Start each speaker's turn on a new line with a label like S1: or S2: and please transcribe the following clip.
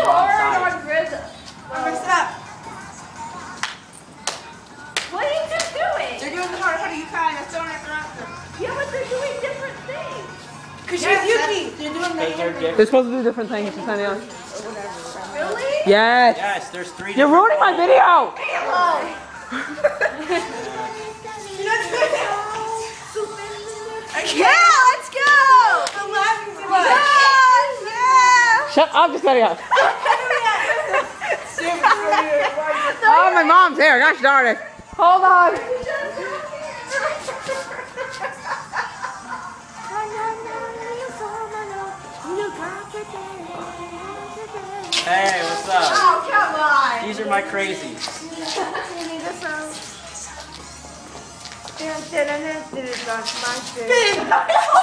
S1: hard on rhythm.
S2: I messed up.
S1: What are you just doing?
S2: They're doing the Hare Yukai. That's on after after.
S1: Yeah, but they're doing different things.
S2: Because she's Yuki. They're doing the
S3: They're supposed to do different things, Yesenia.
S1: Really?
S3: Yes.
S4: Yes, there's 3
S3: You're ruining my video.
S2: Yeah, let's go! I'm laughing so much. Yeah!
S3: Shut up, Yesenia. Oh, my mom's here. Gosh darn it. Hold on.
S4: Hey, what's up?
S2: Oh, come on!
S4: These are my crazies.
S2: Big